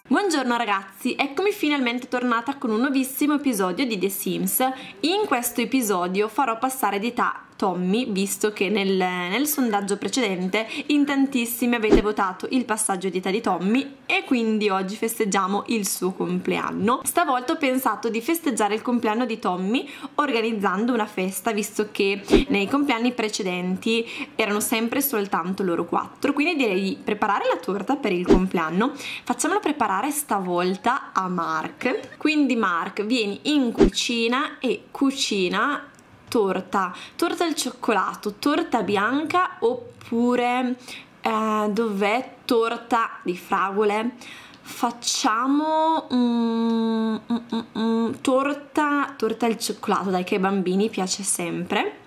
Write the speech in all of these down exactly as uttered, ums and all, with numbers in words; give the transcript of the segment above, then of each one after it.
Buongiorno ragazzi, eccomi finalmente tornata con un nuovissimo episodio di The Sims. In questo episodio farò passare di età Tommy, visto che nel, nel sondaggio precedente in tantissimi avete votato il passaggio di età di Tommy e quindi oggi festeggiamo il suo compleanno. Stavolta ho pensato di festeggiare il compleanno di Tommy organizzando una festa, visto che nei compleanni precedenti erano sempre soltanto loro quattro, quindi direi di preparare la torta per il compleanno. Facciamolo preparare stavolta a Mark. Quindi Mark, vieni in cucina e cucina torta, torta al cioccolato, torta bianca oppure eh, dov'è torta di fragole? Facciamo mm, mm, mm, mm, torta, torta al cioccolato, dai, che ai bambini piace sempre.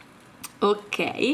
Ok.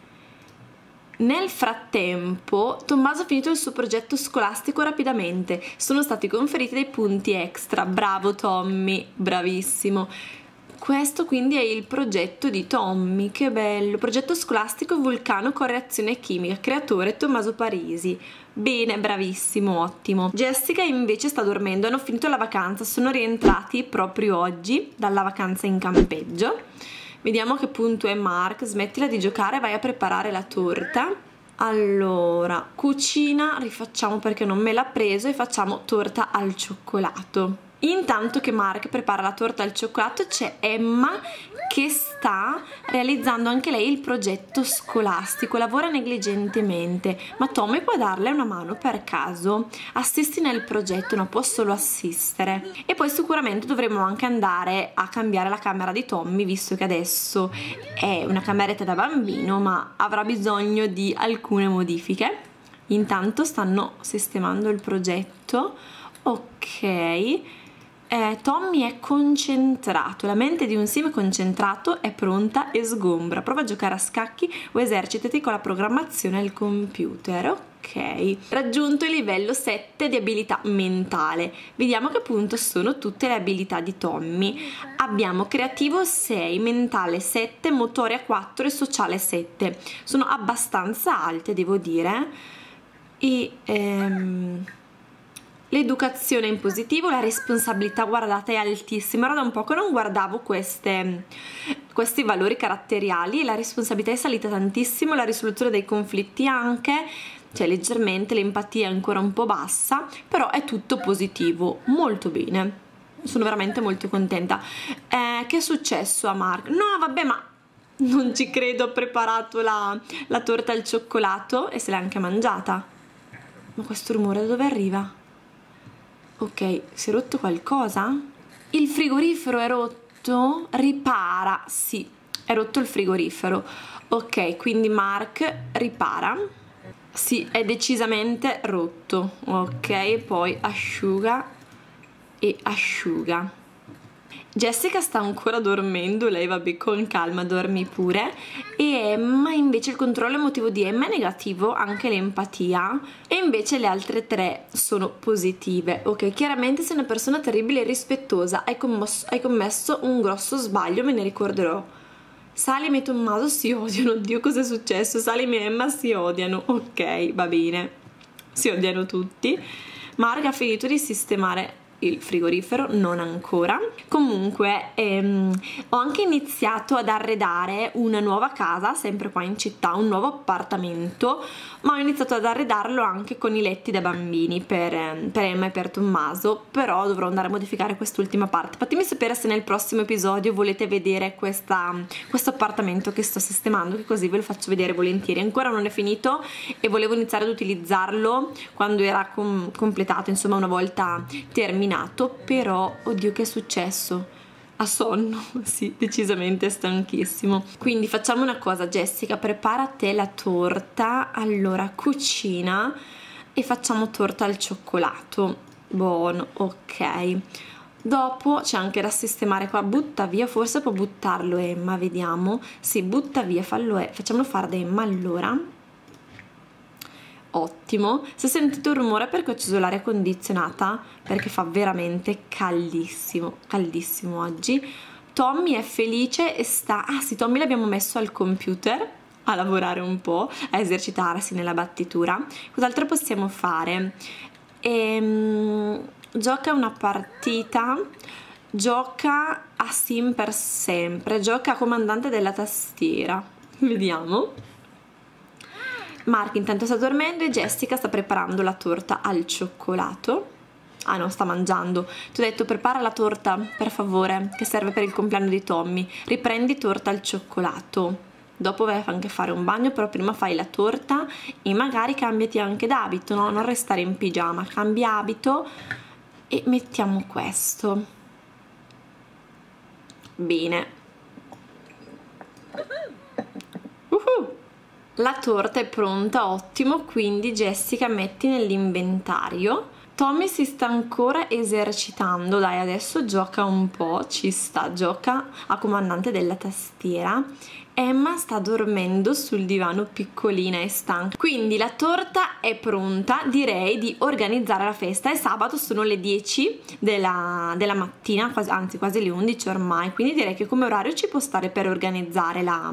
Nel frattempo Tommaso ha finito il suo progetto scolastico rapidamente, sono stati conferiti dei punti extra. Bravo Tommy, bravissimo. Questo quindi è il progetto di Tommy, che bello, progetto scolastico vulcano con reazione chimica, creatore Tommaso Parisi. Bene, bravissimo, ottimo. Jessica invece sta dormendo, hanno finito la vacanza, sono rientrati proprio oggi dalla vacanza in campeggio. Vediamo a che punto è Mark, smettila di giocare, vai a preparare la torta. Allora, cucina, rifacciamo perché non me l'ha preso e facciamo torta al cioccolato. Intanto che Mark prepara la torta al cioccolato c'è Emma che sta realizzando anche lei il progetto scolastico, lavora negligentemente, ma Tommy può darle una mano per caso? Assisti nel progetto, no, può solo assistere. E poi sicuramente dovremo anche andare a cambiare la camera di Tommy, visto che adesso è una cameretta da bambino, ma avrà bisogno di alcune modifiche. Intanto stanno sistemando il progetto. Ok. Eh, Tommy è concentrato, la mente di un sim concentrato è pronta e sgombra. Prova a giocare a scacchi o esercitati con la programmazione al computer. Ok, raggiunto il livello sette di abilità mentale. Vediamo a che punto sono tutte le abilità di Tommy. Abbiamo creativo sei, mentale sette, motore a quattro e sociale sette. Sono abbastanza alte, devo dire. E... Ehm... l'educazione in positivo, la responsabilità, guardate, è altissima. Era da un po' che non guardavo queste, questi valori caratteriali e la responsabilità è salita tantissimo, la risoluzione dei conflitti anche, cioè leggermente, l'empatia è ancora un po' bassa, però è tutto positivo, molto bene. Sono veramente molto contenta. Eh, che è successo a Mark? No, vabbè, ma non ci credo, ha preparato la, la torta al cioccolato e se l'ha anche mangiata. Ma questo rumore da dove arriva? Ok, si è rotto qualcosa? Il frigorifero è rotto? Ripara, sì, è rotto il frigorifero. Ok, quindi Mark ripara. Sì, è decisamente rotto. Ok, poi asciuga e asciuga. Jessica sta ancora dormendo, lei vabbè con calma, dormi pure. E Emma invece, il controllo emotivo di Emma è negativo, anche l'empatia, e invece le altre tre sono positive. Ok, chiaramente sei una persona terribile e rispettosa, hai, commosso, hai commesso un grosso sbaglio, me ne ricorderò. Salim e Tommaso si odiano, oddio cosa è successo? Salim e Emma si odiano, ok, va bene, si odiano tutti. Mark ha finito di sistemare il frigorifero, non ancora. Comunque ehm, ho anche iniziato ad arredare una nuova casa, sempre qua in città, un nuovo appartamento, ma ho iniziato ad arredarlo anche con i letti da bambini per, per Emma e per Tommaso, però dovrò andare a modificare quest'ultima parte. Fatemi sapere se nel prossimo episodio volete vedere questa, questo appartamento che sto sistemando, che così ve lo faccio vedere volentieri. Ancora non è finito e volevo iniziare ad utilizzarlo quando era com completato, insomma una volta terminato. Però oddio, che è successo? Ha sonno, sì, decisamente stanchissimo. Quindi facciamo una cosa, Jessica, prepara te la torta. Allora, cucina e facciamo torta al cioccolato. Buono, ok. Dopo c'è anche da sistemare qua, butta via, forse può buttarlo Emma, vediamo. Sì, butta via, fallo, eh. Facciamolo fare da Emma allora. Ottimo. Se sentite un rumore è perché ho acceso l'aria condizionata, perché fa veramente caldissimo, caldissimo oggi. Tommy è felice e sta... ah sì, Tommy l'abbiamo messo al computer a lavorare un po', a esercitarsi nella battitura. Cos'altro possiamo fare? e um, gioca una partita, gioca a Sim per sempre, gioca a comandante della tastiera. Vediamo. Mark intanto sta dormendo e Jessica sta preparando la torta al cioccolato. Ah no, sta mangiando. Ti ho detto prepara la torta per favore, che serve per il compleanno di Tommy. Riprendi torta al cioccolato. Dopo vai anche a fare un bagno, però prima fai la torta e magari cambiati anche d'abito, no? Non restare in pigiama, cambia abito e mettiamo questo. Bene. Uh-huh. La torta è pronta, ottimo, quindi Jessica metti nell'inventario. Tommy si sta ancora esercitando, dai, adesso gioca un po', ci sta, gioca a comandante della tastiera. Emma sta dormendo sul divano piccolina e stanca, quindi la torta è pronta, direi di organizzare la festa. È sabato, sono le dieci della, della mattina, quasi, anzi quasi le undici ormai, quindi direi che come orario ci può stare per organizzare la,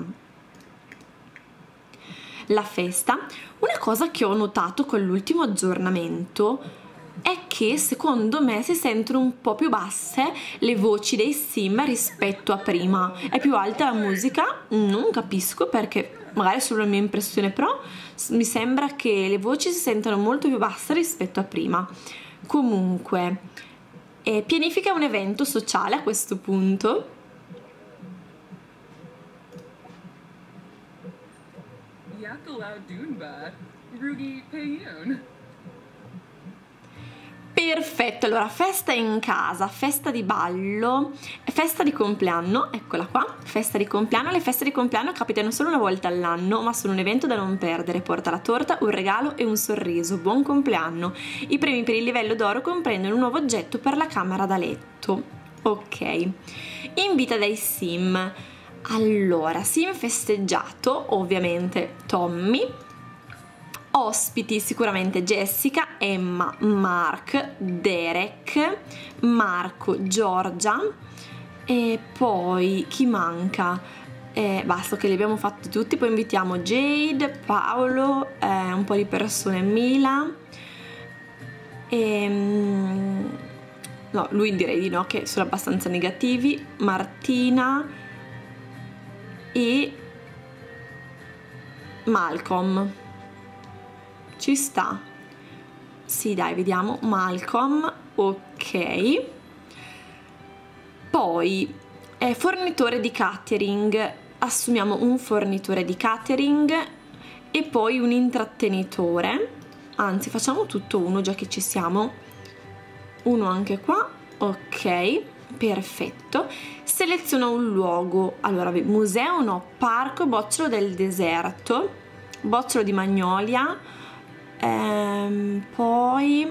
la festa. Una cosa che ho notato con l'ultimo aggiornamento è che secondo me si sentono un po' più basse le voci dei sim rispetto a prima. È più alta la musica? Non capisco perché, magari è solo la mia impressione, però mi sembra che le voci si sentano molto più basse rispetto a prima. Comunque, eh, pianifica un evento sociale a questo punto. Perfetto, allora festa in casa, festa di ballo, festa di compleanno, eccola qua, festa di compleanno. Le feste di compleanno capitano solo una volta all'anno, ma sono un evento da non perdere. Porta la torta, un regalo e un sorriso. Buon compleanno. I premi per il livello d'oro comprendono un nuovo oggetto per la camera da letto. Ok. Invita dai sim. Allora, sim festeggiato, ovviamente Tommy. Ospiti sicuramente Jessica, Emma, Mark, Derek, Marco, Giorgia e poi chi manca? Eh, basta che li abbiamo fatti tutti. Poi invitiamo Jade, Paolo, eh, un po' di persone, Mila e, no, lui direi di no, che sono abbastanza negativi, Martina e Malcolm. Ci sta. Sì, dai, vediamo. Malcolm, ok. Poi eh, fornitore di catering. Assumiamo un fornitore di catering e poi un intrattenitore. Anzi, facciamo tutto uno, già che ci siamo. Uno anche qua. Ok, perfetto. Seleziona un luogo. Allora, museo no, parco, bocciolo del deserto, bocciolo di magnolia. Ehm, poi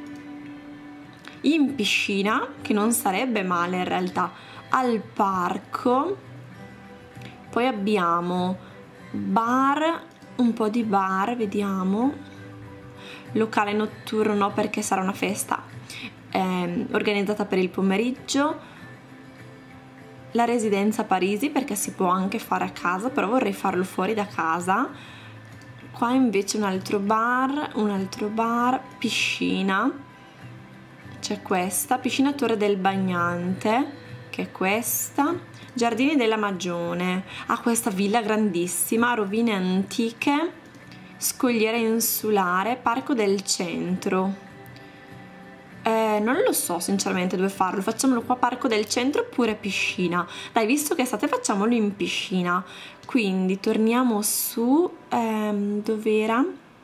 in piscina, che non sarebbe male in realtà, al parco. Poi abbiamo bar, un po' di bar, vediamo. Locale notturno no, perché sarà una festa ehm, organizzata per il pomeriggio. La residenza a Parisi, perché si può anche fare a casa, però vorrei farlo fuori da casa. Qua invece un altro bar, un altro bar, piscina, c'è questa, piscina Torre del Bagnante, che è questa, Giardini della Magione, ah, questa villa grandissima, rovine antiche, scogliera insulare, parco del centro. Eh, non lo so sinceramente dove farlo, facciamolo qua parco del centro oppure piscina. Dai, visto che è estate facciamolo in piscina. Quindi torniamo su, ehm, dov'era?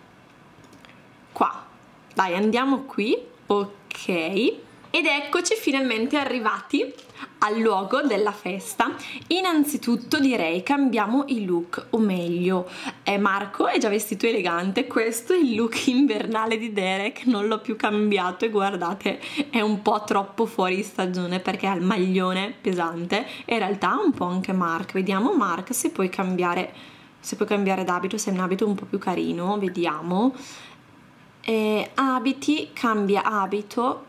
Qua. Dai, andiamo qui, ok. Ed eccoci finalmente arrivati al luogo della festa. Innanzitutto direi cambiamo il look, o meglio eh, Marco è già vestito elegante, questo è il look invernale di Derek, non l'ho più cambiato e guardate è un po' troppo fuori stagione perché ha il maglione pesante e in realtà un po' anche Mark. Vediamo Mark se puoi cambiare, se puoi cambiare d'abito, se è un abito un po' più carino, vediamo. Eh, abiti, cambia abito.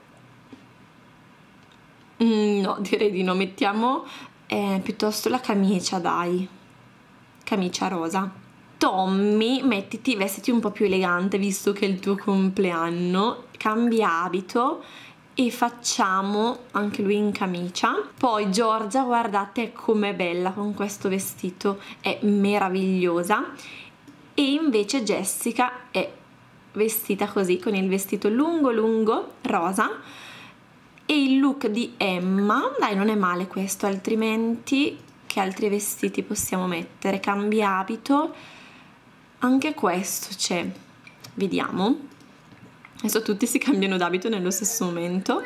No, direi di no, mettiamo eh, piuttosto la camicia, dai, camicia rosa. Tommy, mettiti, vestiti un po' più elegante visto che è il tuo compleanno, cambia abito e facciamo anche lui in camicia. Poi Giorgia, guardate com'è bella con questo vestito, è meravigliosa, e invece Jessica è vestita così con il vestito lungo lungo rosa. E il look di Emma, dai, non è male questo, altrimenti che altri vestiti possiamo mettere? Cambia abito, anche questo c'è, vediamo. Adesso tutti si cambiano d'abito nello stesso momento.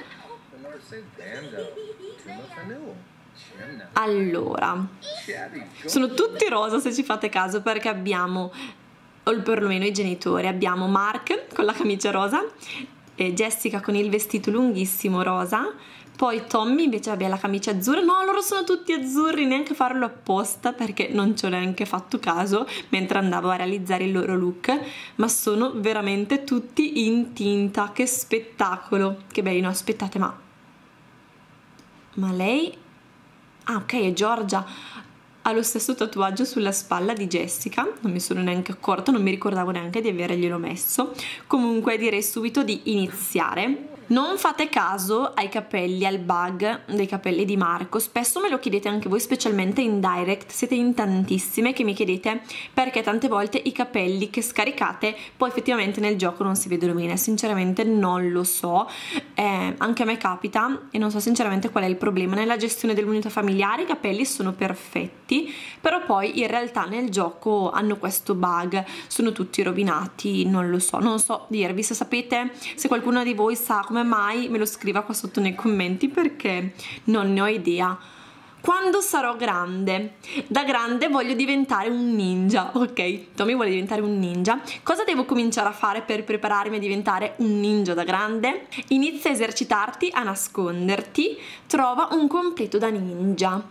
Allora, sono tutti rosa se ci fate caso, perché abbiamo, o perlomeno i genitori, abbiamo Mark con la camicia rosa, e Jessica con il vestito lunghissimo rosa, poi Tommy invece abbia la camicia azzurra. No, loro sono tutti azzurri, neanche farlo apposta perché non ci ho neanche fatto caso mentre andavo a realizzare il loro look, ma sono veramente tutti in tinta. Che spettacolo, che belli. No, aspettate, ma ma lei, ah ok, è Giorgia, ha lo stesso tatuaggio sulla spalla di Jessica, non mi sono neanche accorta, non mi ricordavo neanche di averglielo messo. Comunque direi subito di iniziare. Non fate caso ai capelli, al bug dei capelli di Marco, spesso me lo chiedete anche voi, specialmente in direct, siete in tantissime che mi chiedete perché tante volte i capelli che scaricate poi effettivamente nel gioco non si vedono bene. Sinceramente non lo so, eh, anche a me capita e non so sinceramente qual è il problema. Nella gestione dell'unità familiare i capelli sono perfetti, però poi in realtà nel gioco hanno questo bug, sono tutti rovinati, non lo so, non so dirvi. Se sapete, se qualcuno di voi sa come mai, me lo scriva qua sotto nei commenti, perché non ne ho idea. Quando sarò grande? Da grande voglio diventare un ninja. Ok, Tommy vuole diventare un ninja. Cosa devo cominciare a fare per prepararmi a diventare un ninja da grande? Inizia a esercitarti a nasconderti, trova un completo da ninja.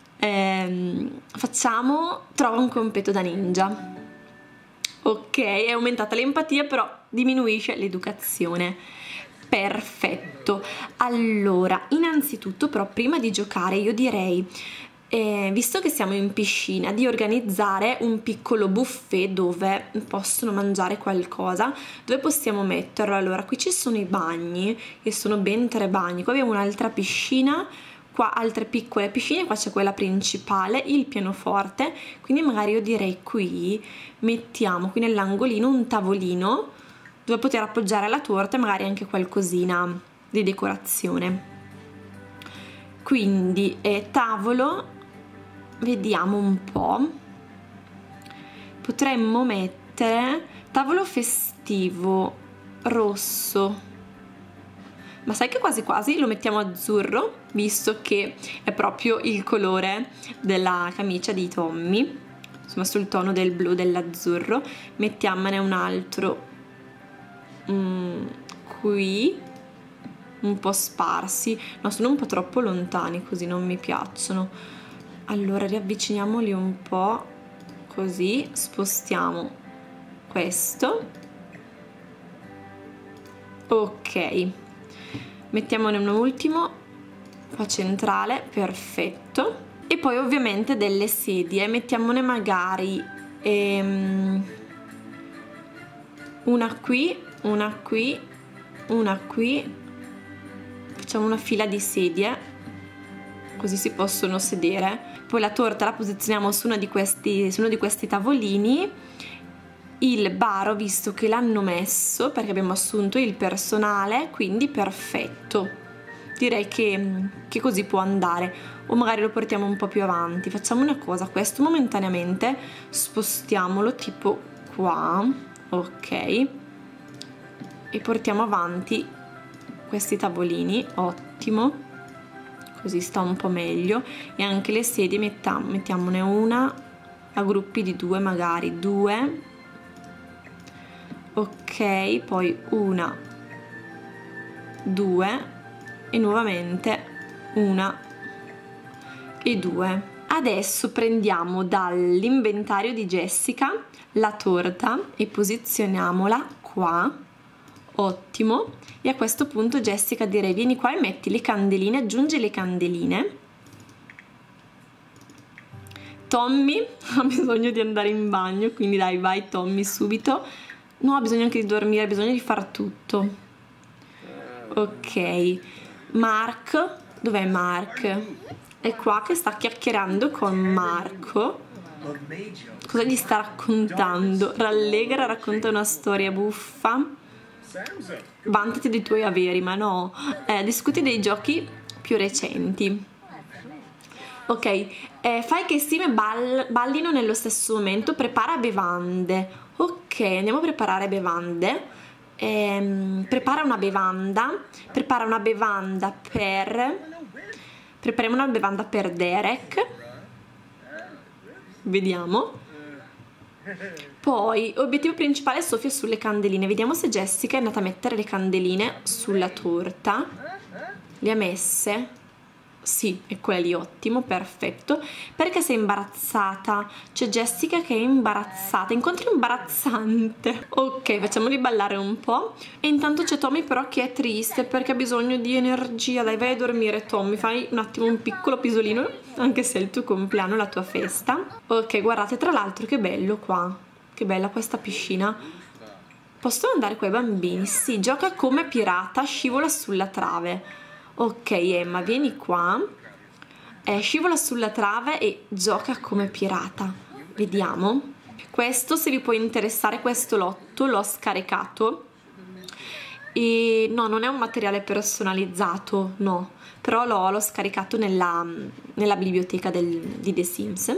Ehm, facciamo trova un completo da ninja. Ok, è aumentata l'empatia, però diminuisce l'educazione. Perfetto. Allora, innanzitutto però prima di giocare io direi, eh, visto che siamo in piscina, di organizzare un piccolo buffet dove possono mangiare qualcosa, dove possiamo metterlo. Allora, qui ci sono i bagni, che sono ben tre bagni, qua abbiamo un'altra piscina, qua altre piccole piscine, qua c'è quella principale, il pianoforte, quindi magari io direi qui mettiamo qui nell'angolino un tavolino dove poter appoggiare la torta e magari anche qualcosina di decorazione. Quindi eh, tavolo, vediamo un po', potremmo mettere tavolo festivo rosso, ma sai che quasi quasi lo mettiamo azzurro, visto che è proprio il colore della camicia di Tommy, insomma sul tono del blu dell'azzurro. Mettiamone un altro Mm, qui un po' sparsi, no, sono un po' troppo lontani, così non mi piacciono. Allora riavviciniamoli un po', così spostiamo questo. Ok, mettiamone un ultimo qua centrale, perfetto. E poi ovviamente delle sedie, mettiamone magari ehm, una qui, una qui, una qui, facciamo una fila di sedie così si possono sedere. Poi la torta la posizioniamo su uno di questi, su uno di questi tavolini. Il bar ho visto che l'hanno messo perché abbiamo assunto il personale, quindi perfetto, direi che, che così può andare. O magari lo portiamo un po' più avanti. Facciamo una cosa, questo momentaneamente spostiamolo tipo qua, ok, e portiamo avanti questi tavolini, ottimo, così sta un po' meglio. E anche le sedie mettiamo, mettiamone una a gruppi di due, magari due, ok, poi una, due e nuovamente una e due. Adesso prendiamo dall'inventario di Jessica la torta e posizioniamola qua, ottimo. E a questo punto Jessica direi vieni qua e metti le candeline, aggiungi le candeline. Tommy ha bisogno di andare in bagno, quindi dai, vai Tommy subito. No, ha bisogno anche di dormire, ha bisogno di far tutto. Ok, Mark, dov'è Mark? È qua che sta chiacchierando con Marco. Cosa gli sta raccontando? Rallegra, racconta una storia buffa. Vantati dei tuoi averi, ma no. Eh, discuti dei giochi più recenti. Ok, eh, fai che insieme ball ballino nello stesso momento. Prepara bevande. Ok, andiamo a preparare bevande. Eh, prepara una bevanda. Prepara una bevanda per... Prepariamo una bevanda per Derek. Vediamo. Poi, obiettivo principale, soffia sulle candeline. Vediamo se Jessica è andata a mettere le candeline sulla torta. Le ha messe? Sì, è quella lì, ottimo, perfetto. Perché sei imbarazzata? C'è Jessica che è imbarazzata, incontro imbarazzante. Ok, facciamoli ballare un po'. E intanto c'è Tommy però che è triste perché ha bisogno di energia. Dai, vai a dormire Tommy, fai un attimo un piccolo pisolino, anche se è il tuo compleanno, la tua festa. Ok, guardate, tra l'altro che bello qua, che bella questa piscina. Possono andare qua i bambini? Sì, gioca come pirata, scivola sulla trave. Ok Emma, vieni qua, eh, scivola sulla trave e gioca come pirata. Vediamo. Questo, se vi può interessare, questo lotto l'ho scaricato e no, non è un materiale personalizzato, no, però l'ho scaricato nella, nella biblioteca del, di The Sims.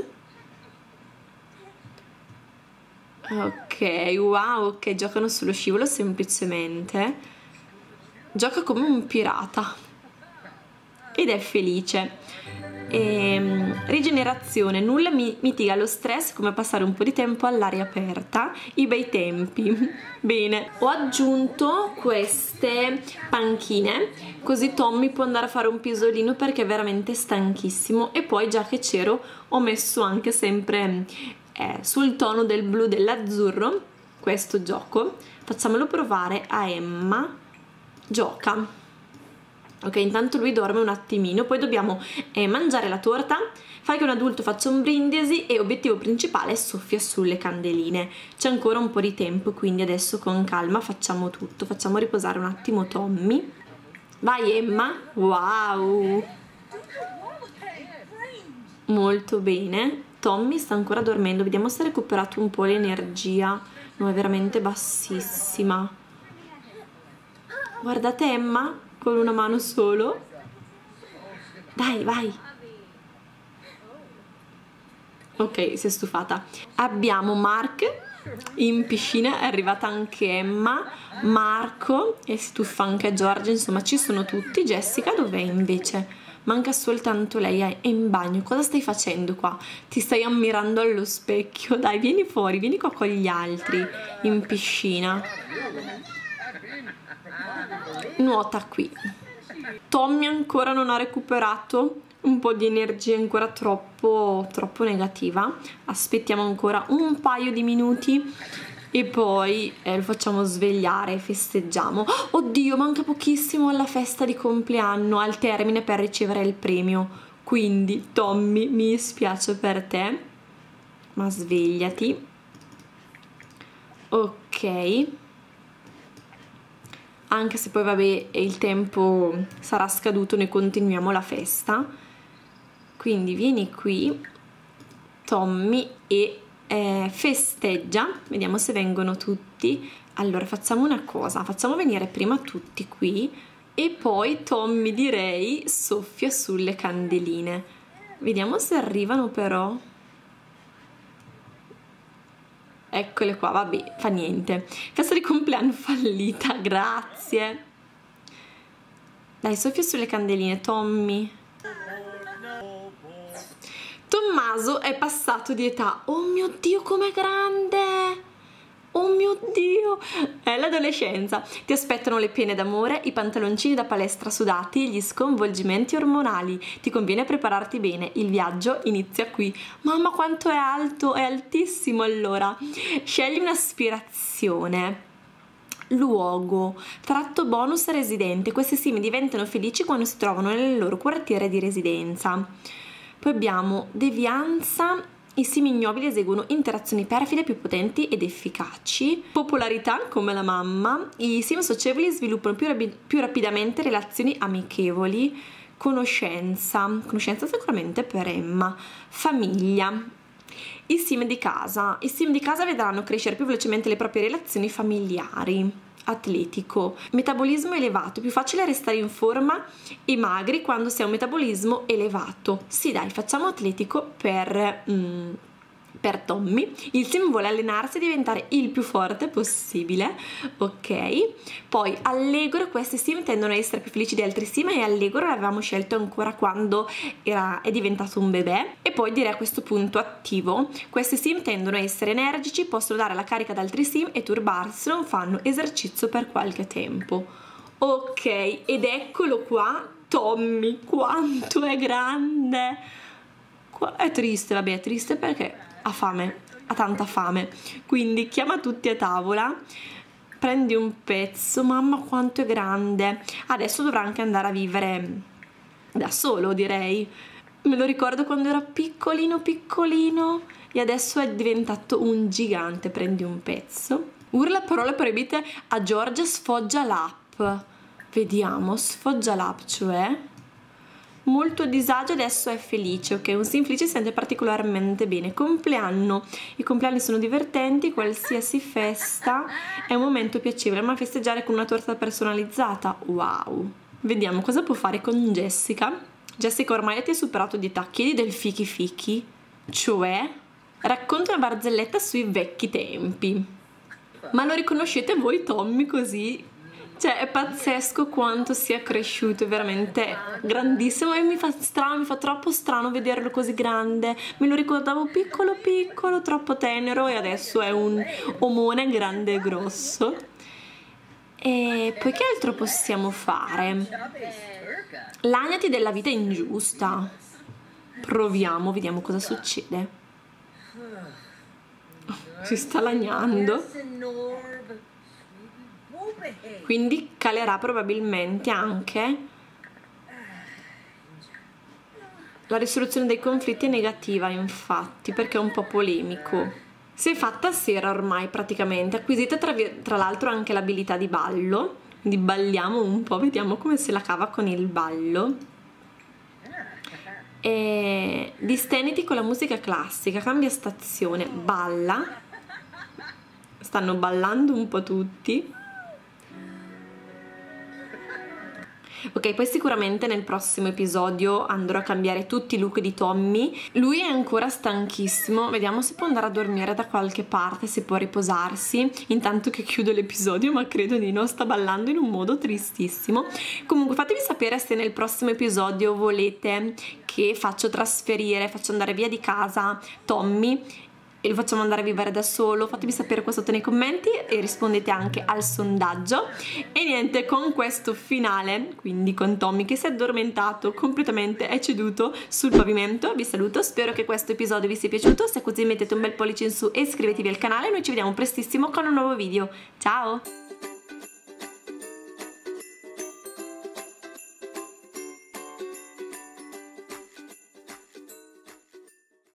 Ok, wow, ok, giocano sullo scivolo semplicemente. Gioca come un pirata ed è felice. E, rigenerazione, nulla mi mitiga lo stress come passare un po' di tempo all'aria aperta, i bei tempi. Bene, ho aggiunto queste panchine così Tommy può andare a fare un pisolino perché è veramente stanchissimo. E poi, già che c'ero, ho messo anche sempre eh, sul tono del blu dell'azzurro questo gioco. Facciamolo provare a Emma. Gioca. Ok, intanto lui dorme un attimino, poi dobbiamo eh, mangiare la torta. Fai che un adulto faccia un brindisi e obiettivo principale, soffia sulle candeline. C'è ancora un po' di tempo, quindi adesso con calma facciamo tutto. Facciamo riposare un attimo Tommy. Vai Emma. Wow, molto bene. Tommy sta ancora dormendo, vediamo se ha recuperato un po' l'energia. No, è veramente bassissima. Guardate Emma con una mano solo. Dai, vai. Ok, si è stufata. Abbiamo Mark in piscina, è arrivata anche Emma, Marco e si tuffa anche Giorgia, insomma ci sono tutti. Jessica dov'è invece? Manca soltanto lei, è in bagno. Cosa stai facendo qua? Ti stai ammirando allo specchio? Dai, vieni fuori, vieni qua con gli altri in piscina. Nuota qui. Tommy ancora non ha recuperato un po' di energia, ancora troppo troppo negativa. Aspettiamo ancora un paio di minuti e poi eh, lo facciamo svegliare e festeggiamo. Oh, oddio, manca pochissimo alla festa di compleanno, al termine per ricevere il premio. Quindi Tommy, mi dispiace per te, ma svegliati. Ok, anche se poi vabbè il tempo sarà scaduto, noi continuiamo la festa. Quindi vieni qui Tommy e eh, festeggia. Vediamo se vengono tutti. Allora facciamo una cosa, facciamo venire prima tutti qui e poi Tommy, direi, soffia sulle candeline. Vediamo se arrivano però. Eccole qua, vabbè, fa niente. Festa di compleanno fallita, grazie. Dai, soffia sulle candeline, Tommy. Tommaso è passato di età. Oh mio Dio, com'è grande! Oh mio Dio! È l'adolescenza. Ti aspettano le pene d'amore, i pantaloncini da palestra sudati e gli sconvolgimenti ormonali. Ti conviene prepararti bene, il viaggio inizia qui. Mamma quanto è alto, è altissimo allora. Scegli un'aspirazione. Luogo, tratto bonus residente. Questi simi diventano felici quando si trovano nel loro quartiere di residenza. Poi abbiamo devianza I sim ignobili eseguono interazioni perfide più potenti ed efficaci. Popolarità come la mamma. I sim socievoli sviluppano più, rapi- più rapidamente relazioni amichevoli. Conoscenza. Conoscenza sicuramente per Emma. Famiglia. I sim di casa. I sim di casa vedranno crescere più velocemente le proprie relazioni familiari. Atletico. Metabolismo elevato. Più facile restare in forma e magri quando si ha un metabolismo elevato. Sì dai, facciamo atletico per, mm, per Tommy. Il sim vuole allenarsi e diventare il più forte possibile. Ok. Poi allegro. Questi sim tendono a essere più felici di altri sim e allegro l'avevamo scelto ancora quando era, è diventato un bebè. E poi direi a questo punto attivo. Questi sim tendono a essere energici, possono dare la carica ad altri sim e turbarsi se non fanno esercizio per qualche tempo. Ok, ed eccolo qua, Tommy, quanto è grande! Qua è triste, vabbè, è triste perché ha fame, ha tanta fame. Quindi chiama tutti a tavola, prendi un pezzo, mamma quanto è grande. Adesso dovrà anche andare a vivere da solo, direi. Me lo ricordo quando era piccolino piccolino e adesso è diventato un gigante. Prendi un pezzo. Urla parole proibite a Georgia, sfoggia l'app. Vediamo, sfoggia l'app, cioè molto a disagio, adesso è felice. Ok, un sim felice si sente particolarmente bene. Compleanno. I compleanni sono divertenti, qualsiasi festa è un momento piacevole, ma festeggiare con una torta personalizzata, wow. Vediamo cosa può fare con Jessica. Jessica, ormai ti hai superato di età, chiedi del fichi fichi, cioè racconta una barzelletta sui vecchi tempi. Ma lo riconoscete voi Tommy così? Cioè è pazzesco quanto sia cresciuto, è veramente grandissimo e mi fa strano, mi fa troppo strano vederlo così grande. Me lo ricordavo piccolo piccolo, troppo tenero e adesso è un omone grande e grosso. E poi che altro possiamo fare? Lagnati della vita ingiusta. Proviamo, vediamo cosa succede. Si sta lagnando. Quindi calerà probabilmente anche la risoluzione dei conflitti è negativa, infatti, perché è un po' polemico. Si è fatta sera ormai praticamente, acquisita tra, tra l'altro anche l'abilità di ballo, quindi balliamo un po', vediamo come se la cava con il ballo. E disteniti con la musica classica, cambia stazione, balla, stanno ballando un po' tutti. Ok, poi sicuramente nel prossimo episodio andrò a cambiare tutti i look di Tommy. Lui è ancora stanchissimo, vediamo se può andare a dormire da qualche parte, se può riposarsi intanto che chiudo l'episodio, ma credo di no, sta ballando in un modo tristissimo. Comunque fatemi sapere se nel prossimo episodio volete che faccio trasferire, faccio andare via di casa Tommy e lo facciamo andare a vivere da solo. Fatemi sapere qua sotto nei commenti e rispondete anche al sondaggio. E niente, con questo finale, quindi con Tommy che si è addormentato completamente, è ceduto sul pavimento, vi saluto, spero che questo episodio vi sia piaciuto. Se è così mettete un bel pollice in su e iscrivetevi al canale. Noi ci vediamo prestissimo con un nuovo video. Ciao!